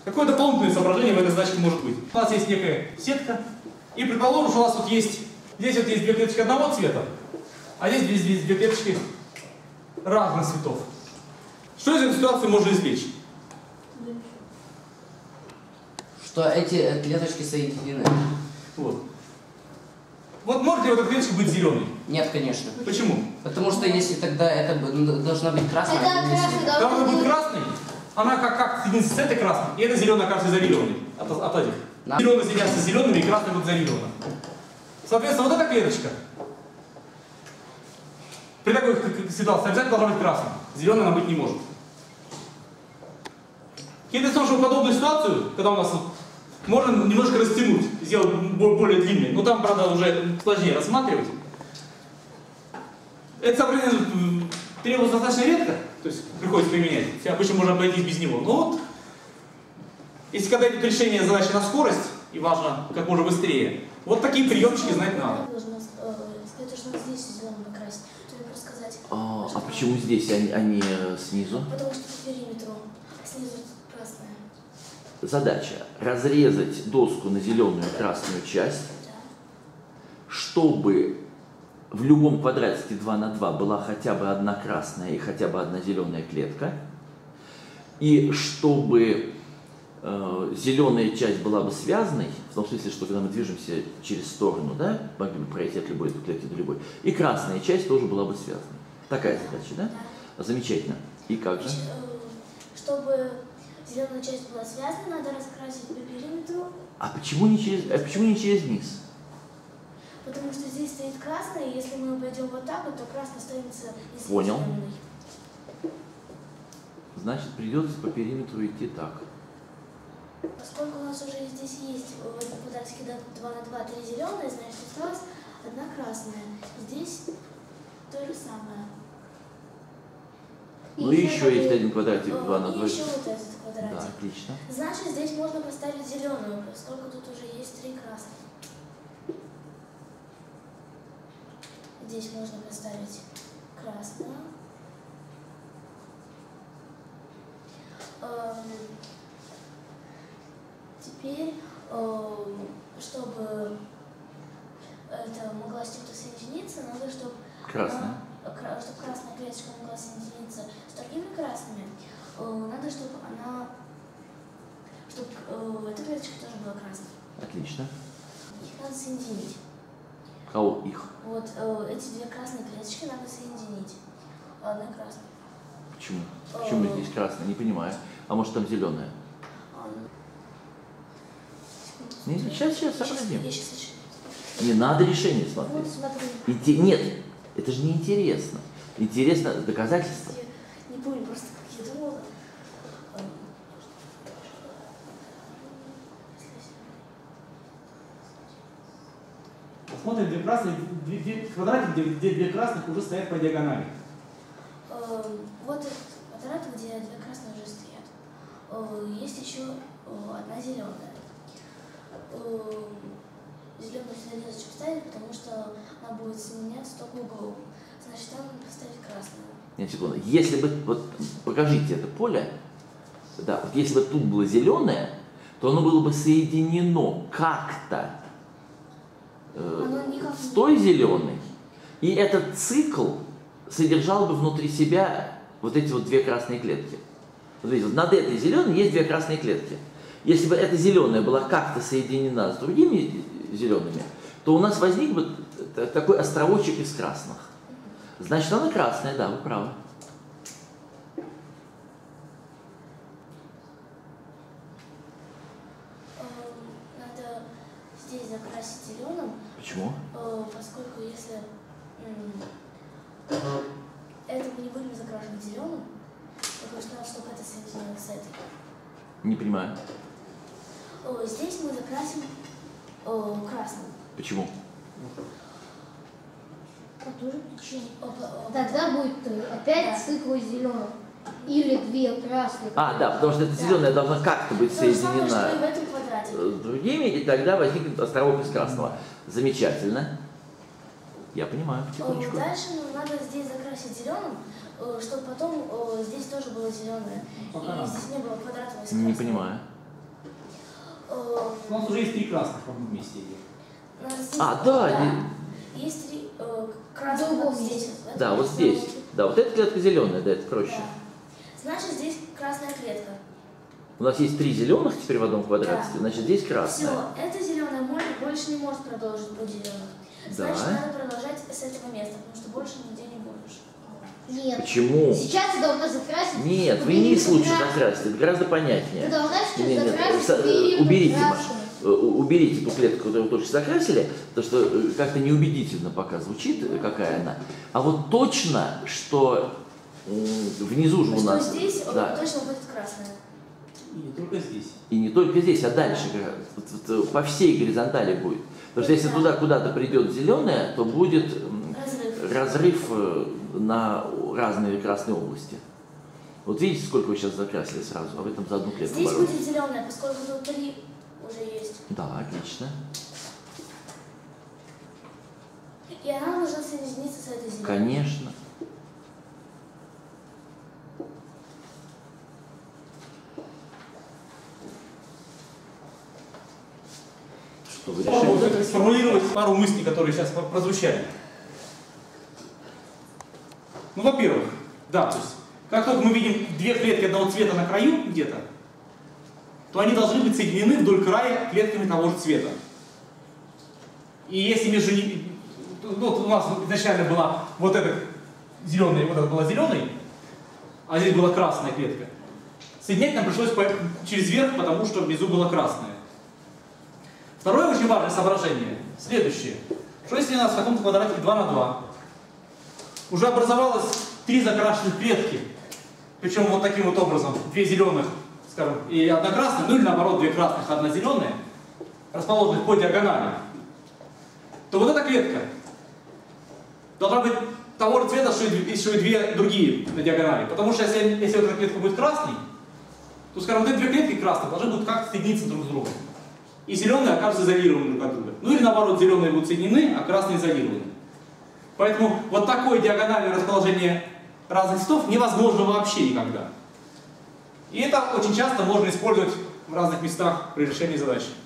Какое дополнительное соображение в этой задачке может быть? У нас есть некая сетка, и предположим, что у нас вот есть, здесь вот есть две клеточки одного цвета, а здесь две клеточки разных цветов. Что из этой ситуации можно извлечь? Что эти клеточки соединены. Вот. Вот может ли вот эта клеточка быть зеленой? Нет, конечно. Почему? Потому что если тогда это должна быть красная. Когда она будет красной, она как соединится с этой красной, и эта зеленая окажется изолированной от этих. Зеленые соединятся с зелеными, и красная будет изолирована. Соответственно, вот эта клеточка при такой ситуации обязательно должна быть красной. Зеленой она быть не может. Интересно, что подобную ситуацию, когда у нас можно немножко растянуть, сделать более длинной, но там, правда, уже сложнее рассматривать. Это соображение требуется достаточно редко, то есть приходится применять. Обычно можно обойтись без него. Но вот, если когда идет решение задачи на скорость, и важно как можно быстрее, вот такие приемчики знать надо. А почему здесь, а не снизу? Потому что по периметру, а снизу красная. Задача – разрезать доску на зеленую и красную часть, чтобы в любом квадратике 2 на 2 была хотя бы одна красная и хотя бы одна зеленая клетка, и чтобы зеленая часть была бы связанной, в том смысле, что когда мы движемся через сторону, да, могли бы пройти от любой клетки до любой, и красная часть тоже была бы связанной. Такая задача, да? Замечательно. И как же? Чтобы зеленая часть была связана, надо раскрасить по периметру. А почему не через низ? Потому что здесь стоит красная, и если мы пойдем вот так вот, то красная останется из Понял. зеленой. Значит, придется по периметру идти так. Поскольку у нас уже здесь есть в этом квадратике 2 на 2 3 зеленые, значит осталась одна красная. Здесь то же самое. Ну и еще есть один квадратик 2 на 2. И еще вот этот квадратик. Да, отлично. Значит, здесь можно поставить зеленую, поскольку тут уже есть 3 красных. Здесь можно поставить красную. Теперь, чтобы это могла с чем-то соединиться, надо, чтобы Красная. чтобы красная клеточка могла соединиться с другими красными, надо, чтобы эта клеточка тоже была красной. Отлично. Их надо соединить. Кого их? Вот эти две красные клеточки надо соединить. Одна красная. Почему? Почему здесь красная? Не понимаю. А может там зеленая? Сейчас сообразим. Не надо решение смотреть. Вот смотри. Нет, это же не интересно. Интересно доказательство. Не помню, просто как я думала. Смотрим, две красные, квадратик, где две красных уже стоят по диагонали. Вот этот квадрат, где две красные уже стоят. Есть еще одна зеленая. Зеленую сюда не зачем ставить, потому что она будет сменяться только углом. Значит, там надо поставить красную. Нет, секунду. Если бы, вот покажите это поле, да, вот если бы тут было зеленое, то оно было бы соединено как-то с той зеленой, и этот цикл содержал бы внутри себя вот эти вот две красные клетки. Вот видите, вот над этой зеленой есть две красные клетки. Если бы эта зеленая была как-то соединена с другими зелеными, то у нас возник бы такой островочек из красных. Значит, она красная, да, вы правы. Надо здесь закрасить зеленым. Почему? Поскольку если это мы не будем закрашивать зеленым, потому что надо, чтобы это соединилось с этой. Не понимаю. Здесь мы закрасим красным. Почему? По той же причине. Тогда будет опять цикл зеленых. Или две красные. А, да, потому что эта зеленая должна как-то быть То же самое, соединена что и в этом квадрате. с другими, и тогда возникнет островок из красного. Замечательно. Я понимаю, потихонечку. Дальше нам надо здесь закрасить зеленым, чтобы потом здесь тоже было зеленое. И здесь не было квадратного из красного. Не понимаю. У нас уже есть 3 красных в одном месте. у нас здесь, А, да, есть 3 красных Другом вот здесь. месте. вот, да, вот это здесь. вот. Да, вот эта клетка зеленая, да, это проще. Да. Значит, здесь красная клетка. У нас есть 3 зеленых теперь в одном квадрате, Да. значит здесь красная. Все, эта зеленая больше не может продолжить быть зеленой. Значит, Да. надо продолжать с этого места, потому что больше нигде не будешь. Нет. Почему? Сейчас ты должна закрасить. Нет, вы убери не лучше красный. закрасить, это гораздо понятнее. Ты должна сейчас Нет, закрасить, уберите, красный. уберите ту клетку, которую вы только что закрасили, потому что как-то неубедительно пока звучит, какая она. А вот точно, что внизу же у Что нас... здесь да, точно будет красная. И не только здесь. и не только здесь, а дальше, вот по всей горизонтали будет. Потому что если Да. туда куда-то придет зеленая, то будет Разрыв. разрыв на разные красные области. Вот видите, сколько вы сейчас закрасили сразу, а в этом за одну клетку Здесь боролись. будет зеленая, поскольку тут 3 уже есть. Да, отлично. И она должна соединиться с этой зеленой. Конечно. Что вы решили? Попробую сформулировать пару мыслей, которые сейчас прозвучали. Ну, во-первых, да, то есть, как только мы видим 2 клетки одного цвета на краю где-то, то они должны быть соединены вдоль края клетками того же цвета. И если между ними, ну, вот у нас изначально была вот эта зеленая, вот эта была зеленой, а здесь была красная клетка, соединять нам пришлось через верх, потому что внизу была красная. Второе очень важное соображение следующее. Что если у нас в каком-то квадрате 2 на 2 уже образовалось 3 закрашенных клетки, причем вот таким вот образом, 2 зеленых, скажем, и 1 красная, ну или наоборот 2 красных, 1 зеленая, расположенных по диагонали, то вот эта клетка должна быть того же цвета, что и 2 другие на диагонали. Потому что если вот эта клетка будет красной, то, скажем, вот эти 2 клетки красные должны будут как-то соединиться друг с другом. И зеленые окажутся изолированы друг от друга. Ну или наоборот, зеленые будут соединены, а красные изолированы. Поэтому вот такое диагональное расположение разных цветов невозможно вообще никогда. И это очень часто можно использовать в разных местах при решении задачи.